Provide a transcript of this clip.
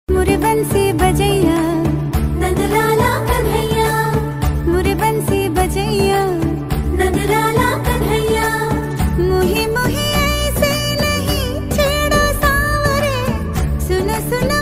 मुरे बंसी बजैया नंदलाला कन्हैया, मुरे बंसी बजैया नंदलाला कन्हैया। मुही मुही ऐसे नहीं छेड़ो सावरे, सुनो सुनो